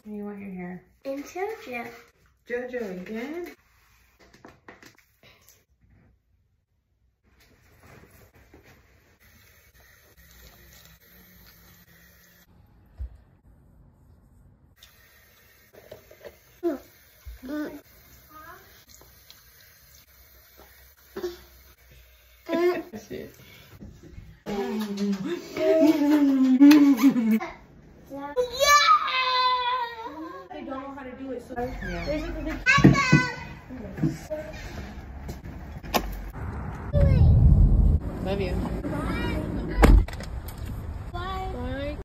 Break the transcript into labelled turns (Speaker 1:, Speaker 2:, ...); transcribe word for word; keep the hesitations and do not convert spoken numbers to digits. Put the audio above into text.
Speaker 1: What do you want your hair?
Speaker 2: And JoJo.
Speaker 1: JoJo again? That's it. They don't know how to do it, so yeah. There's like a big... Love you.